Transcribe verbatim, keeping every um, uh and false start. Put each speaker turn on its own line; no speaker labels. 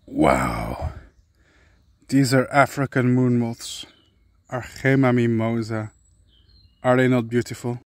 Wow, these are African moon moths, Archema mimosa. Are they not beautiful?